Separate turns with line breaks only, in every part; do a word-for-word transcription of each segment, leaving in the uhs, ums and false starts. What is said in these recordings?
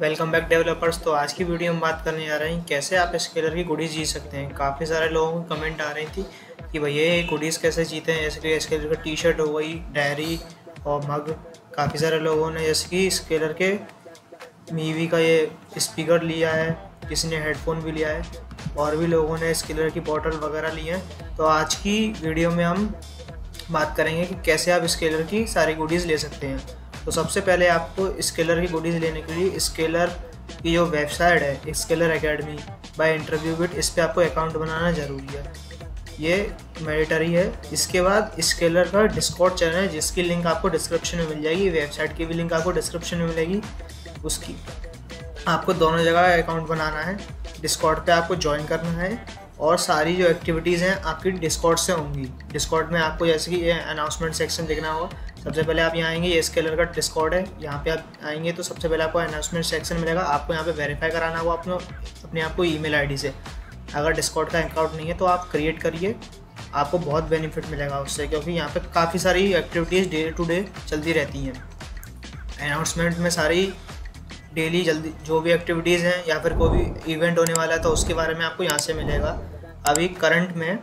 Welcome back developers. तो आज की वीडियो में बात करने जा रहे हैं कैसे आप स्केलर की गुडीज़ जीत सकते हैं। काफ़ी सारे लोगों की कमेंट आ रही थी कि भैया ये गुडीज़ कैसे जीते हैं, जैसे कि स्केलर का टी शर्ट हो गई, डायरी और मग। काफ़ी सारे लोगों ने जैसे कि स्केलर के मीवी का ये स्पीकर लिया है, किसी ने हेडफोन भी लिया है और भी लोगों ने स्केलर की बॉटल वगैरह ली है। तो आज की वीडियो में हम बात करेंगे कि कैसे आप स्केलर की सारी गुडीज़ ले सकते हैं। तो सबसे पहले आपको स्केलर की गुडीज़ लेने के लिए स्केलर की जो वेबसाइट है Scaler academy by InterviewBit, इस पर आपको अकाउंट बनाना ज़रूरी है। ये मैंडेटरी है। इसके बाद स्केलर का डिस्कॉर्ड चैनल है जिसकी लिंक आपको डिस्क्रिप्शन में मिल जाएगी, वेबसाइट की भी लिंक आपको डिस्क्रिप्शन में मिलेगी। उसकी आपको दोनों जगह अकाउंट बनाना है। डिस्कॉर्ड पे आपको ज्वाइन करना है और सारी जो एक्टिविटीज़ हैं आपकी डिस्कॉर्ड से होंगी। डिस्कॉर्ड में आपको जैसे कि ये अनाउंसमेंट सेक्शन देखना होगा। सबसे पहले आप यहाँ आएंगे, ये स्केलर का डिस्कॉर्ड है, यहाँ पे आप आएंगे तो सबसे पहले आपको अनाउंसमेंट सेक्शन मिलेगा। आपको यहाँ पे वेरीफाई कराना होगा अपने अपने आप को ईमेल आईडी से। अगर डिस्कॉर्ड का अकाउंट नहीं है तो आप क्रिएट करिए, आपको बहुत बेनिफिट मिलेगा उससे, क्योंकि यहाँ पे काफ़ी सारी एक्टिविटीज़ डे टू डे चलती रहती हैं। अनाउंसमेंट में सारी डेली जल्दी जो भी एक्टिविटीज़ हैं या फिर कोई भी इवेंट होने वाला है तो उसके बारे में आपको यहाँ से मिलेगा। अभी करंट में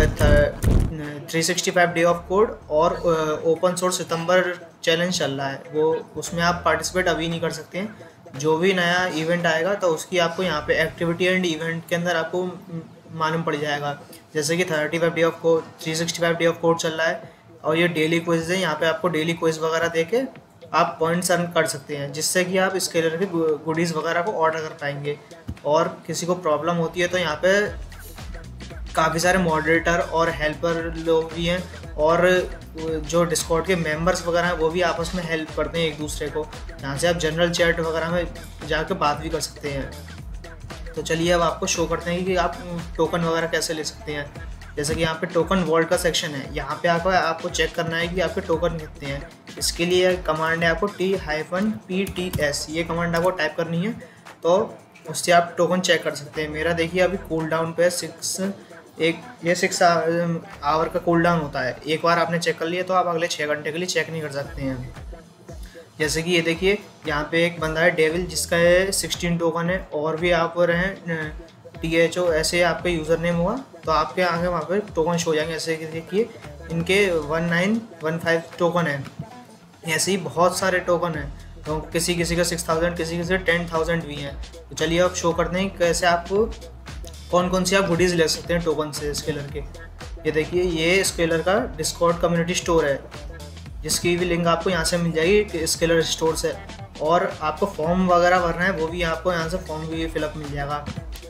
three sixty five day of code और ओपन सोर्स सितंबर चैलेंज चल रहा है, वो उसमें आप पार्टिसिपेट अभी नहीं कर सकते हैं। जो भी नया इवेंट आएगा तो उसकी आपको यहाँ पे एक्टिविटी एंड इवेंट के अंदर आपको मालूम पड़ जाएगा। जैसे कि thirty five day of code three sixty five day of code चल रहा है और ये डेली क्विज है। यहाँ पे आपको डेली क्विज वगैरह दे के आप पॉइंट्स अर्न कर सकते हैं, जिससे कि आप स्केलर के गुडीज़ वगैरह को ऑर्डर कर पाएंगे। और किसी को प्रॉब्लम होती है तो यहाँ पे काफ़ी सारे मॉडरेटर और हेल्पर लोग भी हैं और जो डिस्कॉर्ड के मेंबर्स वगैरह हैं वो भी आपस में हेल्प करते हैं एक दूसरे को। यहाँ से आप जनरल चैट वगैरह में जाकर बात भी कर सकते हैं। तो चलिए अब आपको शो करते हैं कि आप टोकन वगैरह कैसे ले सकते हैं। जैसे कि यहाँ पे टोकन वॉल्ट का सेक्शन है, यहाँ पे आपको आपको चेक करना है कि आपके टोकन कितने हैं। इसके लिए कमांड है आपको T hyphen P T S, ये कमांड आपको टाइप करनी है तो उससे आप टोकन चेक कर सकते हैं। मेरा देखिए अभी कूल डाउन पे सिक्स एक ये सिक्स आवर का कूल डाउन होता है। एक बार आपने चेक कर लिया तो आप अगले छः घंटे के लिए चेक नहीं कर सकते हैं। जैसे कि ये देखिए यहाँ पे एक बंदा है डेविल जिसका है सिक्सटीन टोकन है, और भी आप हैं टी एच ओ ऐसे आपका यूज़र नेम हुआ तो आपके आगे वहाँ पे टोकन शो हो जाएंगे। ऐसे कि देखिए इनके one nine one five token है, ऐसे ही बहुत सारे टोकन हैं। तो किसी किसी का सिक्स थाउजेंड किसी किसी का टेन थाउजेंड भी हैं। तो चलिए अब शो करते हैं कैसे आपको कौन कौन सी आप गुडीज़ ले सकते हैं टोकन से स्केलर के। ये देखिए ये स्केलर का डिस्कॉर्ड कम्युनिटी स्टोर है, जिसकी भी लिंक आपको यहाँ से मिल जाएगी स्केलर स्टोर से। और आपको फॉर्म वगैरह भरना है वो भी आपको यहाँ से फॉर्म भी फिलअप मिल जाएगा।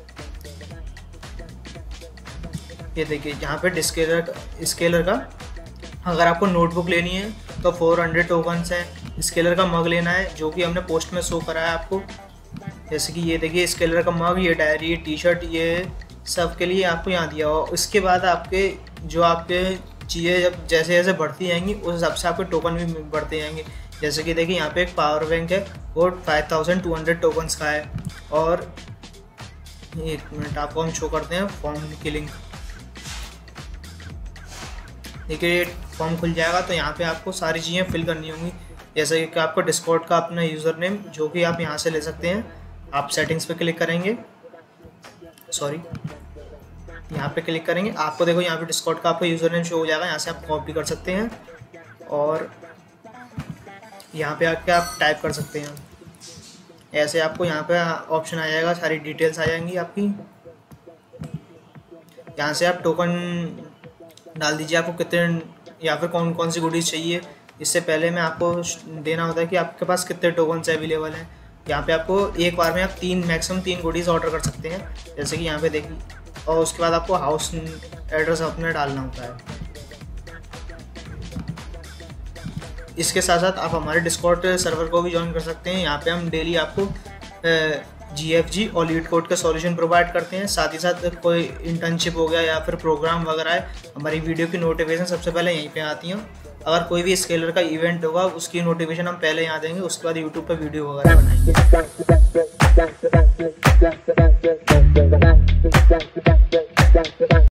ये देखिए यहाँ पे डिस्केलर स्केलर का अगर आपको नोटबुक लेनी है तो फोर हंड्रेड टोकन्स हैं। स्केलर का मग लेना है जो कि हमने पोस्ट में शो करा है आपको। जैसे कि ये देखिए स्केलर का मग, ये डायरी, ये टी शर्ट, ये सब के लिए आपको यहाँ दिया हुआ। इसके बाद आपके जो आपके चीज़ें जब जैसे जैसे बढ़ती जाएंगी उस हिसाब से आपके टोकन भी बढ़ते जाएंगे। जैसे कि देखिए यहाँ पे एक पावर बैंक है, वो five thousand two hundred tokens का है। और एक मिनट आपको हम शो करते हैं फॉर्म की लिंक। देखिए फॉर्म खुल जाएगा तो यहाँ पे आपको सारी चीज़ें फिल करनी होंगी। जैसे कि आपको डिस्कॉर्ड का अपना यूज़र नेम जो कि आप यहाँ से ले सकते हैं। आप सेटिंग्स पे क्लिक करेंगे, सॉरी यहाँ पे क्लिक करेंगे, आपको देखो यहाँ पे डिस्कॉर्ड का आपका यूज़र नेम शो हो जाएगा। यहाँ से आप कॉपी कर सकते हैं और यहाँ पे आके आप टाइप कर सकते हैं। ऐसे आपको यहाँ पे ऑप्शन आ जाएगा, सारी डिटेल्स आ जाएंगी आपकी। यहाँ से आप टोकन डाल दीजिए, आपको कितने या फिर कौन कौन सी गुडीज़ चाहिए। इससे पहले में आपको देना होता है कि आपके पास कितने टोकन्स अवेलेबल हैं। यहाँ पे आपको एक बार में आप तीन मैक्सिमम तीन गुडीज़ ऑर्डर कर सकते हैं, जैसे कि यहाँ पे देखिए। और उसके बाद आपको हाउस एड्रेस अपना डालना होता है। इसके साथ साथ आप हमारे डिस्कॉर्ड सर्वर को भी ज्वाइन कर सकते हैं। यहाँ पे हम डेली आपको जी एफ जी और लीड कोड का सॉल्यूशन प्रोवाइड करते हैं। साथ ही साथ कोई इंटर्नशिप हो गया या फिर प्रोग्राम वगैरह है, हमारी वीडियो की नोटिफिकेशन सबसे पहले यहीं पे आती हैं। अगर कोई भी स्केलर का इवेंट होगा उसकी नोटिफिकेशन हम पहले यहाँ देंगे, उसके बाद यूट्यूब पर वीडियो वगैरह बनाएंगे।